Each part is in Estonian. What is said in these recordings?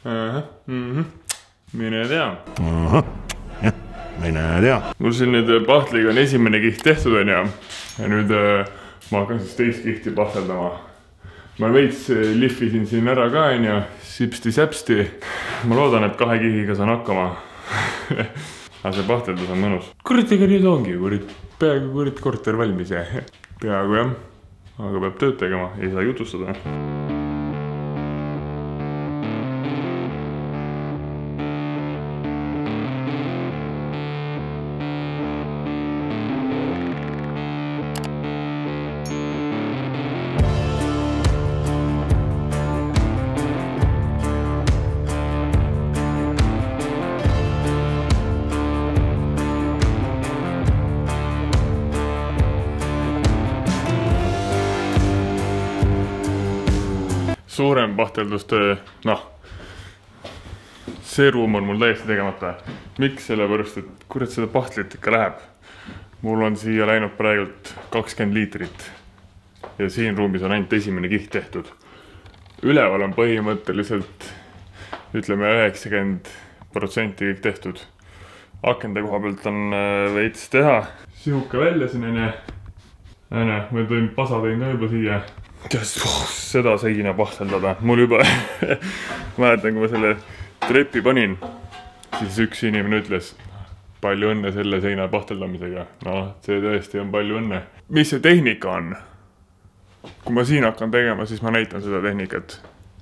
Mine tea. Mine tea. Mul siin nüüd pahtliga on esimene kiht tehtud on ja nüüd ma hakkan siis teist kihti pahteldama. Ma veits lihvisin siin ära ka on ja sipsti-säpsti. Ma loodan, et 2 kihiga saan hakkama. Aga see pahteldus on mõnus. Ega nüüd ongi, peaaegu korter valmis ja peaaegu jah. Aga peab tööd tegema, ei saa jutustada. Suurem pahteldustöö, see ruum on mul täiesti tegemata. Miks? Sellepärast, et kurat seda pahtlit ikka läheb. Mul on siia läinud praegult 20 liitrit. Ja siin ruumis on ainult esimene kiht tehtud. Üleval on põhimõtteliselt, ütleme 90% kõik tehtud. Akende koha pealt on veits teha. Sihuke välja siin on ja ma tõin pasa tõin ka juba siia. Seda seina pahteldada. Mul juba mäletan, kui ma selle trepi panin, siis üks inimene ütles palju õnne selle seina pahteldamisega. See tõesti on palju õnne. Mis see tehnika on? Kui ma siin hakkan tegema, siis ma näitan seda tehnikat.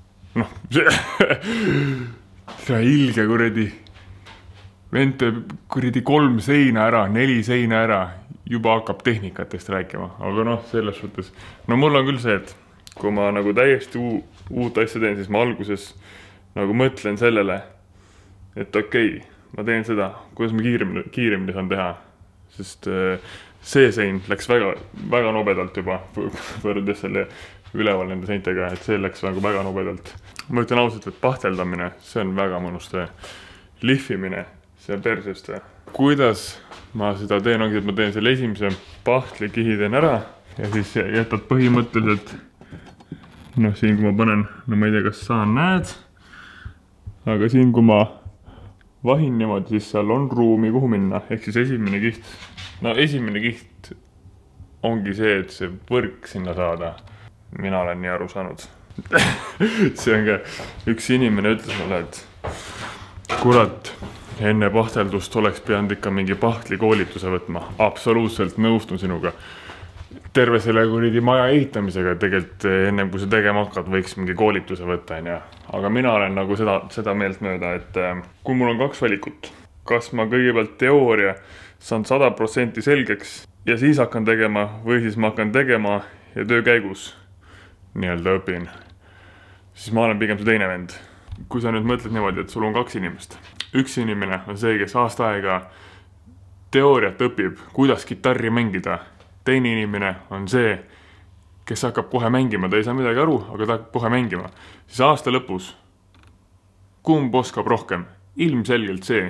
See ilge kuradi. Vente kuradi 3 seina ära, 4 seina ära. Juba hakkab tehnikatest rääkima, aga selles suhtes. Mul on küll see, et kui ma nagu täiesti uut asja teen, siis ma alguses nagu mõtlen sellele, et okei, ma teen seda, kuidas ma kiiremini saan teha. Sest see sein läks väga nobedalt juba võrdes selle üleval nende seintega, et see läks nagu väga nobedalt. Ma ütlen ausalt, et pahteldamine, see on väga mõnus töö. Lihvimine, see on persest. Kuidas ma seda teen, ongi, et ma teen selle esimese pahtli kihi teen ära ja siis jätad põhimõtteliselt siin kui ma panen, ma ei tea, kas saan näed, aga siin kui ma vahin niimoodi, siis seal on ruumi kuhu minna, ehk siis esimene kiht. Esimene kiht ongi see, et see võrk sinna saada. Mina olen nii aru saanud. See on ka üks inimene ütles mulle, et kurat, enne pahteldust oleks pidanud ikka mingi pahtli koolituse võtma. Absoluutselt nõustun sinuga. Terve selle kuridi maja ehitamisega tegelikult ennem kui see tegema hakkad, võiks mingi koolituse võtta. Aga mina olen nagu seda meelt mööda, et kui mul on 2 valikut, kas ma kõigepealt teooria saan 100% selgeks ja siis hakkan tegema või siis ma hakkan tegema ja töö käigus nii-öelda õpin, siis ma olen pigem see teine vend. Kui sa nüüd mõtled niimoodi, et sul on 2 inimest. Üks inimene on see, kes aasta aega teooriat õpib, kuidas kitarri mängida. Teine inimene on see, kes hakkab kohe mängima. Ta ei saa midagi aru, aga ta hakkab kohe mängima. Siis aasta lõpus, kumb oskab rohkem? Ilmselgelt see,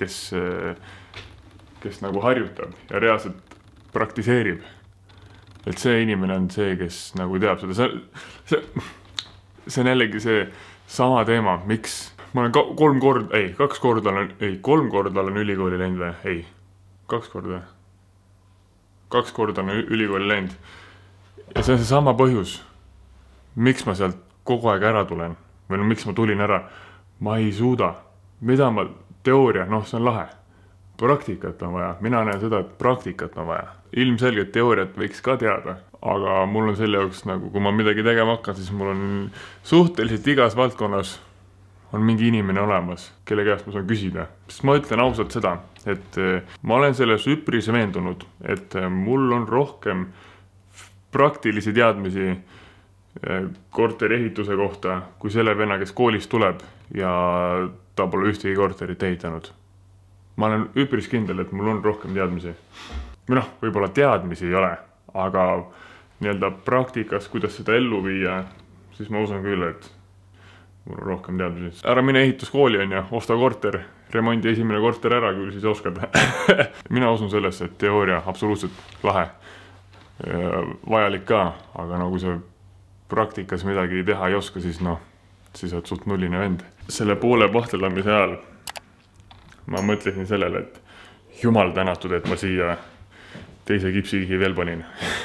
kes nagu harjutab ja reaalselt praktiseerib. Et see inimene on see, kes nagu teab seda. See on jällegi see sama teema, miks ma olen 3 korda olen ülikooli läinud või? Ei, 2 korda. 2 korda olen ülikooli läinud. Ja see on see sama põhjus, miks ma sealt kogu aeg ära tulen. Või miks ma tulin ära. Ma ei suuda. Mida ma teooria, see on lahe. Praktikat on vaja. Mina näen seda, et praktikat on vaja. Ilmselgelt teooriat võiks ka teada. Aga mul on selle jaoks, kui ma midagi tegema hakkan, siis mul on suhteliselt igas valdkonnas on mingi inimene olemas, kelle käest ma saan küsida. Sest ma ütlen ausalt seda, et ma olen selles üpris veendunud, et mul on rohkem praktilisi teadmisi korteri ehituse kohta, kui selle venna, kes koolist tuleb ja ta pole ühtegi korterit ehitanud. Ma olen üpris kindel, et mul on rohkem teadmisi. Või võib-olla teadmisi ei ole, aga nii-öelda praktikas, kuidas seda ellu viia, siis ma usun küll, et mul on rohkem teadmisi. Ära mine ehituskooli on ja osta korter, remondi esimene korter ära, küll siis oskad. Mina usun sellesse, et teooria absoluutselt lahe. Vajalik ka, aga kui sa praktikas midagi teha ei oska, siis siis oled suht nulline vend. Selle poole pahtelamise ajal ma mõtlesin sellele, et jumal tänatud, et ma siia teise kipsikihi veel panin.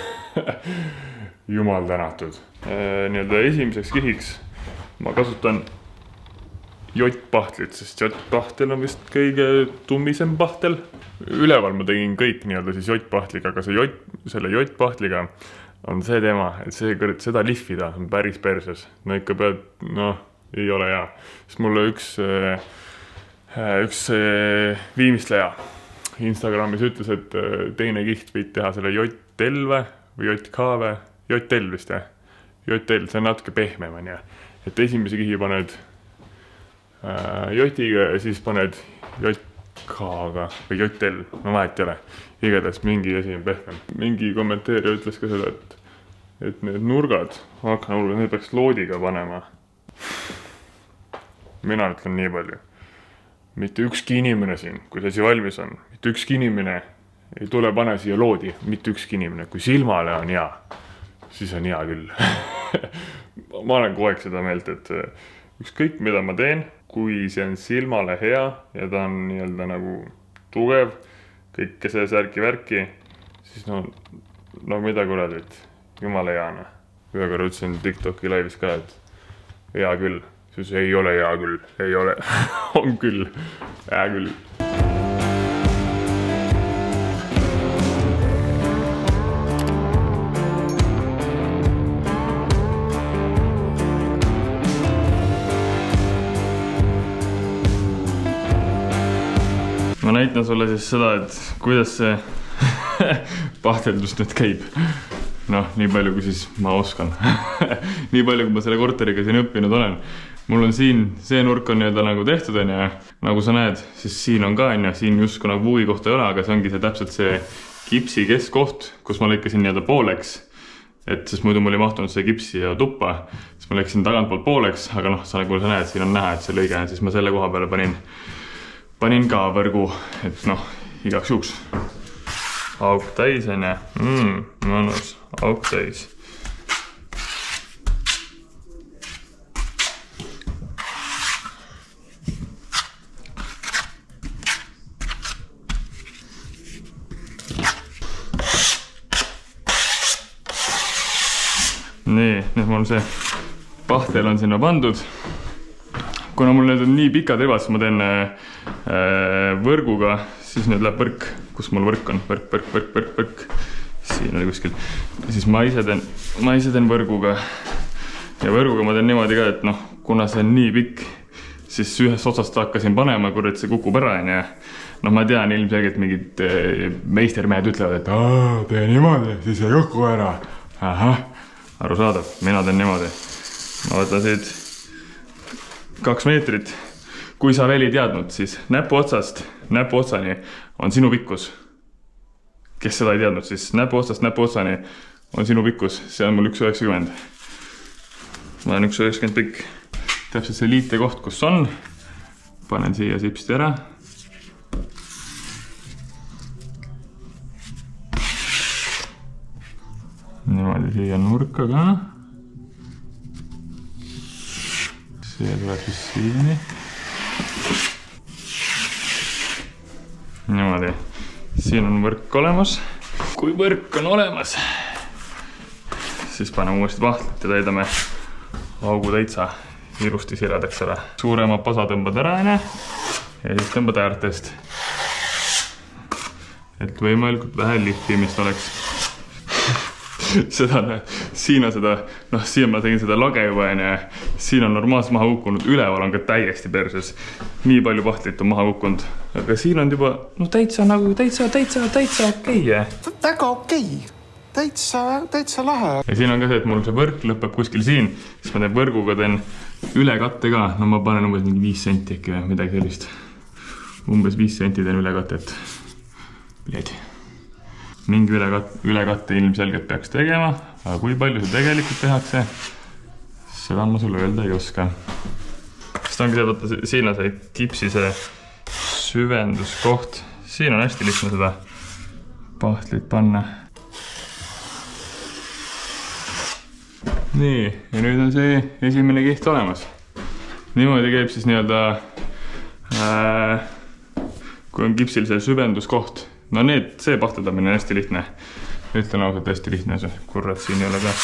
Jumal tänatud. Nii-öelda esimeseks kihiks ma kasutan jottpahtlit, sest jottpahtel on vist kõige tummisem pahtel. Üleval ma tegin kõik nii-öelda siis jottpahtliga, aga selle jottpahtliga on see teema, et seda lihvida on päris perses. No ikka pead, ei ole hea. Sest mulle üks viimistleja Instagramis ütles, et teine kiht võid teha selle JL või JK, JL vist, jah. JL, see on natuke pehmem, on ja. Et esimese kihi paned J-ga ja siis paned JK-ga või JL, no vahet ei ole. Igatahes mingi asi on pehmem. Mingi kommenteerija ütles ka seda, et need nurgad, need peaks loodiga panema. Mina ütlen nii palju. Mitte ükski inimene siin, kui see asi valmis on, mitte ükski inimene ei tule pane siia loodi, mitte ükski inimene. Kui silmale on hea, siis on hea küll. Ma olen kogu aeg seda meelt, et ükskõik mida ma teen, kui see on silmale hea ja ta on nii-öelda nagu tugev, kõike see särki-värki, siis no mida kuradit, jumala heana. Ühe korra ütlesin TikToki laivis ka, et hea küll. Siis ei ole hea küll, ei ole, on küll, hea küll. Ma näitan sulle siis seda, et kuidas see pahteldus nüüd käib. Nii palju, kui siis ma oskan. Nii palju, kui ma selle korteriga siin õppinud olen. Mul on siin, see nurk on nii-öelda nagu tehtud, ja nagu sa näed, siis siin on ka, ja siin justkui nagu vuugi kohta ei ole, aga see ongi see täpselt see kipsi keskkoht, kus ma lõikasin nii-öelda pooleks, et sest muidu mul ei mahtunud see kipsi ja tuppa, siis ma lõikasin tagantpoolt pooleks, aga nagu sa näed, siin on näha, et see lõige, siis ma selle koha peale panin ka võrgu, et igaks juhuks. Auk täis, on ja, mõnus, auk täis. Nii, nüüd mul see pahtel on sinna pandud. Kuna mul need on nii pikad ribad, siis ma teen võrguga, siis nüüd läheb võrk, kus mul võrk on, võrk. Siin oli kuskil. Siis ma ise teen võrguga. Ja võrguga ma teen niimoodi ka, et kuna see on nii pikk, siis ühest otsast hakkasin panema, kurat see kukub ära. Ja ma tean ilmselgelt mingid meistermehed ütlevad, et tee niimoodi, siis ei kukku ära. Aru saadav, mina teen niimoodi. Ma võtan siit 2 meetrit. Kui sa veel ei teadnud, siis näpu otsani on sinu pikkus. Kes seda ei teadnud, siis näpu otsani on sinu pikkus. See on mul 1,90. Ma olen 1,90 pikk. Täpselt see liite koht, kus on. Panen siia sipsti ära. Niimoodi siia nurka ka. See tuleb siis siiani. Niimoodi. Siin on võrk olemas. Kui võrk on olemas, siis paneme uuesti pahtlit ja täidame augu täitsa ilusti siradeks ära. Suurema pasa tõmbad ära ja siis tõmbad äärtest. Et võimalikult vähe lihvimist oleks. Siin ma tegin seda lage juba ja siin on normaalselt maha kukkunud, üleval on ka täiesti perses. Nii palju pahtlit on maha kukkunud, aga siin on juba täitsa okei. Väga okei, täitsa lahe. Ja siin on ka see, et mul see võrk lõpeb kuskil siin, siis ma teen võrguga teen ülekatte ka. Ma panen umbes mingi 5 senti äkki või midagi sellist. Umbes 5 senti teen ülekattet. Mingi ülekatte ilmselgelt peaks tegema, aga kui palju see tegelikult tehakse, seda ma sulle öelda ei oska. Sest ongi see, võtta siin on see kipsi see süvenduskoht. Siin on hästi lihtne seda pahtlit panna. Nii, ja nüüd on see esimene kiht olemas. niimoodi käib siis nii-öelda, kui on kipsil see süvenduskoht. No see pahteldamine on hästi lihtne. Ütlen ausalt hästi lihtne see. Kurrat, siin ei ole ka.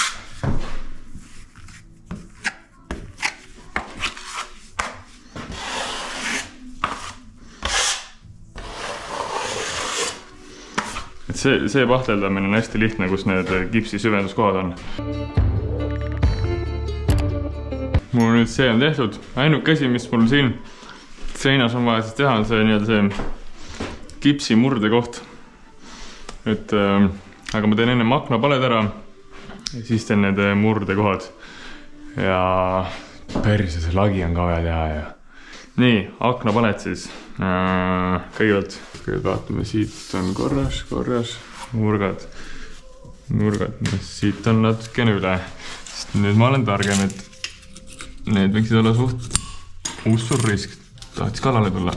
Et see pahteldamine on hästi lihtne, kus need kipsi süvenduskohad on. Mul nüüd see on tehtud. Ainuke asi, mis mul siin seinas on vaja siis teha, on see nii-öelda see kipsi murdekoht. Et, aga ma teen enne aknapaled ära ja siis teen need murdekohad. Ja perse, see lagi on ka vaja teha ja. Nii, aknapaled siis. Kõigepealt vaatame, siit on korras, nurgad, siit on natukene üle. Sest nüüd ma olen targem, et need võiksid olla suht ussurrisk. Tahtis kalale tulla.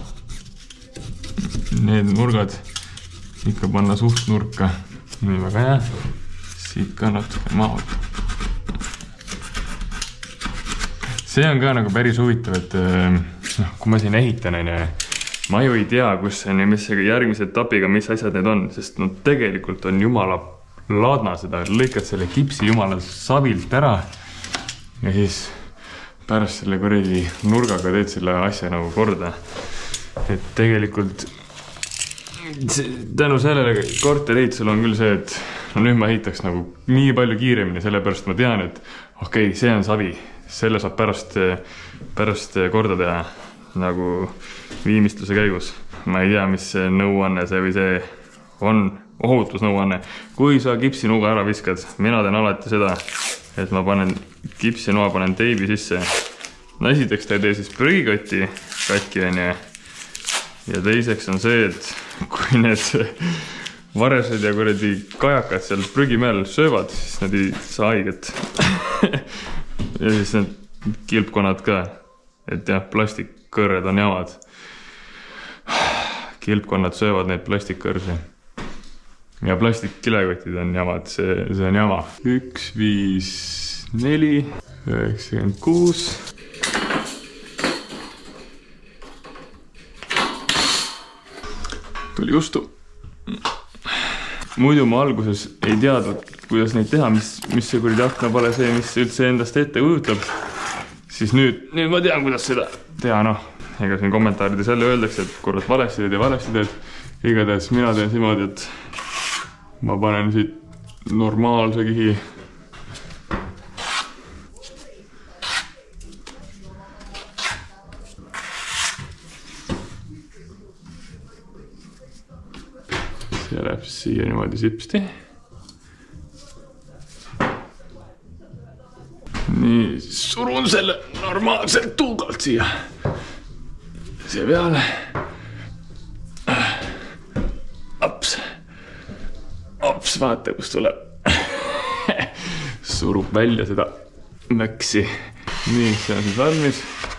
Need nurgad ikka panna suht nurka. Nii väga hea. Siit ka natuke maad. See on ka nagu päris huvitav, et kui ma siin ehitan, ma ju ei tea, kus see on ja mis järgmise etapiga, mis asjad need on, sest tegelikult on jumala laadna seda, lõikad selle kipsi jumala savilt ära ja siis pärast selle kuradi nurgaga teed selle asja nagu korda. Et tegelikult tänu sellele korterehitusel on küll see, et nüüd ma ehitaks nagu nii palju kiiremini, sellepärast ma tean, et okei, see on savi, selle saab pärast korda teha nagu viimistluse käigus. Ma ei tea, mis see nõuanne see või see on ohutusnõuanne. Kui sa kipsinuga ära viskad, mina teen alati seda, et ma panen kipsinoa, panen teibi sisse. No esiteks ta ei tee siis prügikotti katki on ja teiseks on see, et kui need varesed ja kuradi kajakad seal prügimäel söövad, siis nad ei saa haiget. Ja siis need kilpkonnad ka, et jah, plastikkõrred on jamad. Kilpkonnad söövad neid plastikkõrsi. Ja plastikkilekotid on jamad, see on jama. 1, 5, 4, 96. Tuli justu. Muidu ma alguses ei teadnud, kuidas neid teha, mis see kuradi aknapale see, mis üldse endast ette kujutab. Siis nüüd ma tean, kuidas seda teha, noh. Ega siin kommentaarides jälle öeldakse, et kurat valesti teed. Igatahes mina teen siimoodi, et ma panen siit normaalse kihi. See läheb siia niimoodi sipsti. Nii, surun selle normaalselt tuugalt siia. Siia peale. Ops, vaata, kus tuleb. Surub välja seda möksi. Nii, see on siis valmis.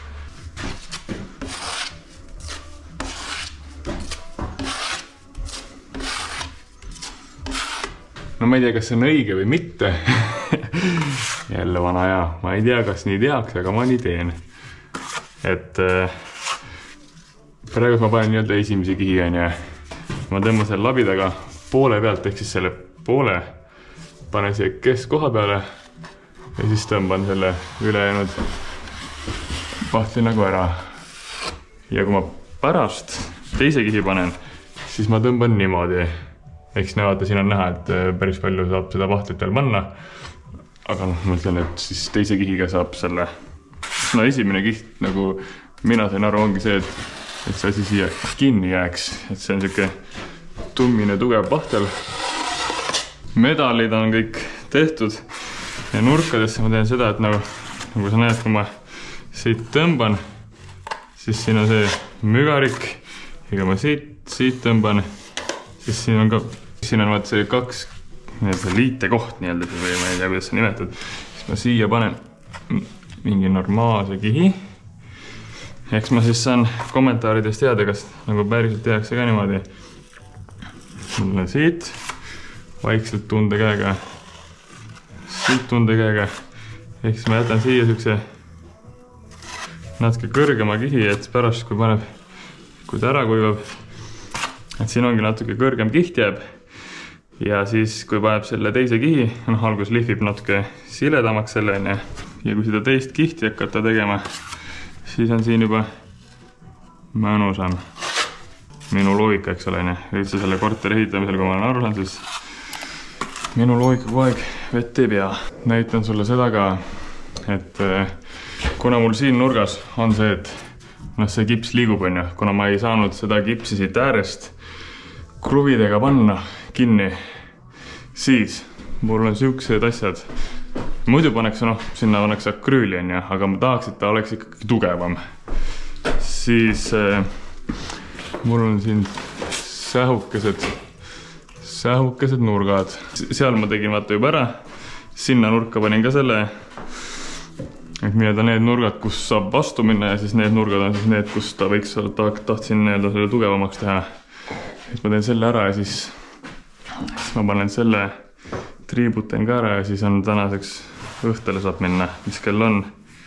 No ma ei tea, kas see on õige või mitte. Jälle vana aja. Ma ei tea, kas nii tehakse, aga ma nii teen. Et praegu ma panen nii-öelda esimese kihi on ja ma tõmban selle labidaga poole pealt, ehk siis selle poole panen siia keskkoha peale ja siis tõmban selle ülejäänud pahtli nagu ära. Ja kui ma pärast teise kihi panen, siis ma tõmban niimoodi. Eks näevata, siin on näha, et päris palju saab seda pahtlit veel panna. Aga ma ütlen, et siis teise kihiga saab selle. No esimene kiht, nagu mina sain aru, ongi see, et see asi siia kinni jääks. Et see on siuke tummine tugev pahtel. Medalid on kõik tehtud. Ja nurkadesse ma teen seda, et nagu sa näed, kui ma siit tõmban, siis siin on see mügarik. Ja kui ma siit tõmban, siis siin on ka siin on vaat see 2 liitekoht nii-öelda, või ma ei tea, kuidas see nimetad. Siis ma siia panen mingi normaalse kihi. Eks ma siis saan kommentaarides teada, kas nagu päriselt tehakse ka niimoodi. Mul on siit, vaikselt tundekäega, siit tundekäega. Ehk siis ma jätan siia siukse natuke kõrgema kihi, et pärast kui paneb, kui ta ära kuivab, et siin ongi natuke kõrgem kiht jääb. Ja siis kui paneb selle teise kihi, algus lihvib natuke siledamaks selle ja kui seda teist kihti hakata tegema, siis on siin juba mõnusam. Minu loogika, eks ole, üldse selle korteri ehitamisel, kui ma olen aru saanud, siis minu loogika kogu aeg vett ei pea. Näitan sulle seda ka, et kuna mul siin nurgas on see, et see kips liigub, kuna ma ei saanud seda kipsi siit äärest kruvidega panna kinni, siis mul on siuksed asjad. Muidu paneks, sinna paneks akrüüli, aga ma tahaks, et ta oleks ikkagi tugevam. Siis mul on siin sähukesed nurgad. Seal ma tegin vaata juba ära. Sinna nurka panin ka selle, et need nurgad, kus saab vastu minna ja siis need nurgad on siis need, kus ta võiks olla, tahtsin selle tugevamaks teha. Et ma teen selle ära ja siis ma panen selle triibutan ka ära ja siis on tänaseks õhtele saab minna. Mis kell on?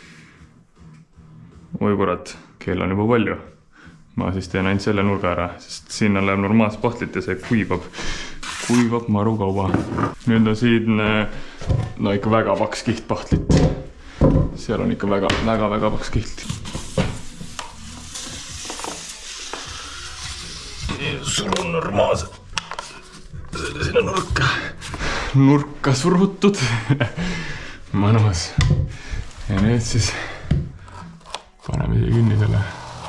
Oi kurat, kell on juba palju. Ma siis teen ainult selle nurga ära, sest sinna läheb normaalselt pahtlit ja see kuivab maru kauba. Nüüd on siin ikka väga paks kiht pahtlit. Seal on ikka väga paks kiht. Surun normaalselt. Sinna nurka surutud. Mõnus. Ja nüüd siis paneme siia kinni selle.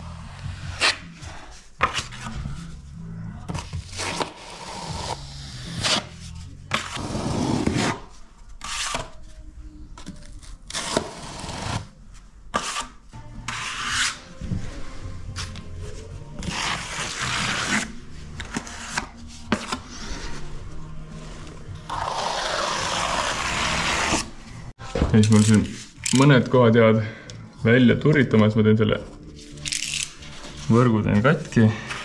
Ja siis mul siin mõned kohad jäävad välja turitama, siis ma teen selle võrgu teen katki.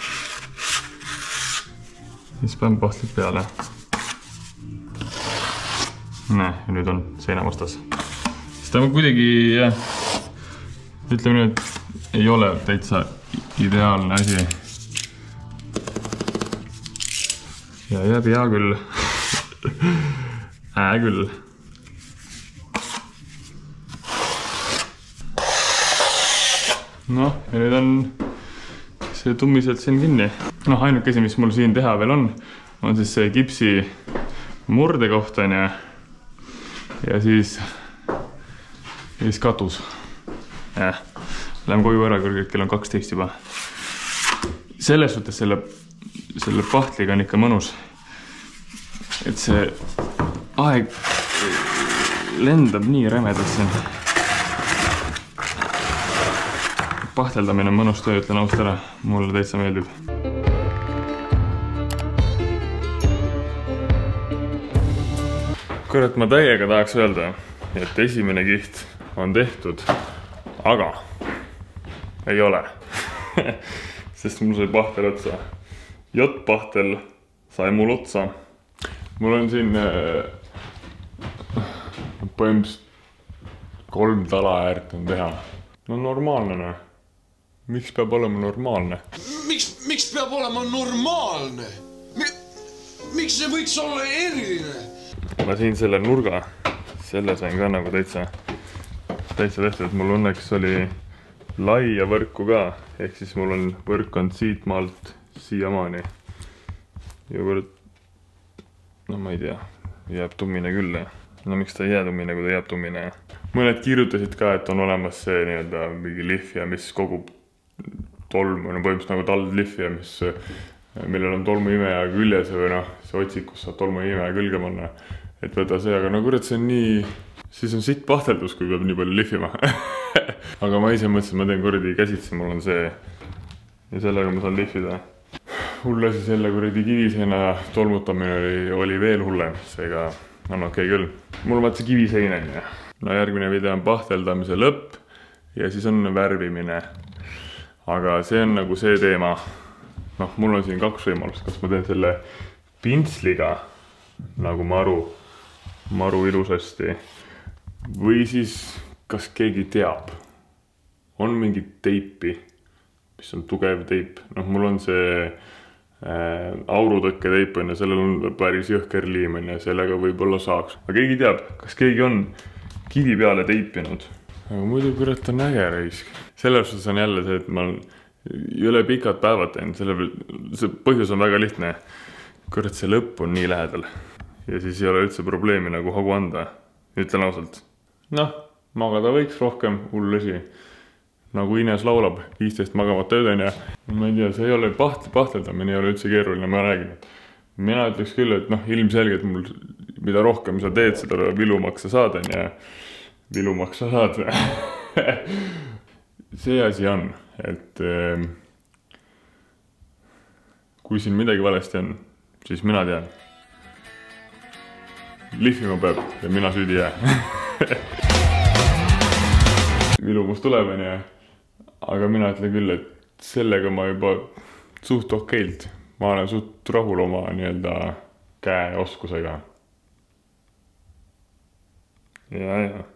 Siis panen pahtlit peale. Ja nüüd on seina vastas. Siis ta on kuidagi, ütleme nüüd, ei ole täitsa ideaalne asi. Ja jääb hea küll. Küll. Ja nüüd on see tummiselt siin kinni. Ainuke asi, mis mul siin teha veel on siis see kipsi murde koht on ja siis katus. Lähen koju ära, kui kell on 12 juba. Selles suhtes selle pahtliga on ikka mõnus. Et see aeg lendab nii rämedalt siin. Pahteldamine on mõnus töö, ütlen ausalt ära. Mulle täitsa meeldib. Kurat, ma täiega tahaks öelda, et esimene kiht on tehtud, aga ei ole. Sest mul sai pahtel otsa. J-pahtel sai mul otsa. Mul on siin põhimõtteliselt 3 tala äärt on teha. No normaalne. Miks peab olema normaalne? Miks peab olema normaalne? Miks see võiks olla eriline? Ma siin selle nurga, selle sain ka nagu täitsa tehtud. Mul õnneks oli laia võrku ka, ehk siis mul on võrk on siit maalt siiamaani. Ja võrd, ma ei tea, jääb tummine küll. No miks ta ei jää tummine, kui ta jääb tummine? Mõned kirjutasid ka, et on olemas see mingi lihvija, mis kogub tolmu, põhimõtteliselt nagu taldlihvija, millel on tolmuimeja küljes või see otsik, kus saab tolmuimeja külge panna. Et võta see, aga kurat, see on nii... Siis on sitt pahteldus, kui peab nii palju lihvima. Aga ma ise mõtlesin, ma teen kuradi käsitsi, mul on see ja sellega ma saan lihvida. Hull asi selle kuradi kiviseina tolmutamine oli veel hullem, seega on okei küll. Mul on vaat see kiviseina. Järgmine video on pahteldamise lõpp ja siis on värvimine. Aga see on nagu see teema. Mul on siin 2 võimalust, kas ma teen selle pintsliga nagu maru ilusasti või siis kas keegi teab, on mingit teipi, mis on tugev teip. Noh, mul on see aurutõkke teip on ja sellel on päris jõhker liim on ja sellega võib-olla saaks. Aga keegi teab, kas keegi on kivi peale teipinud. Aga muidu kurat on äge raisk. Selles suhtes on jälle see, et ma üle pikad päevad teen. See põhjus on väga lihtne. Kurat, see lõpp on nii lähedal. Ja siis ei ole üldse probleemi nagu hagu anda. Ütlen ausalt. Noh, magada võiks rohkem, hull asi. Nagu Ines laulab, 15 magamata ööden ja ma ei tea, see ei ole pahteldamine, ei ole üldse keeruline, ma räägin. Mina ütleks küll, et noh, ilmselgelt mul, mida rohkem sa teed, seda vilumaks sa saad ja vilumaks sa saad. See asi on, et kui siin midagi valesti on, siis mina tean. Lihvima peab ja mina süüdi jää. Vilumus tuleb ja aga mina ütlen küll, et sellega ma juba suht okeilt. Ma olen suht rahul oma nii-öelda käeoskusega. Ja.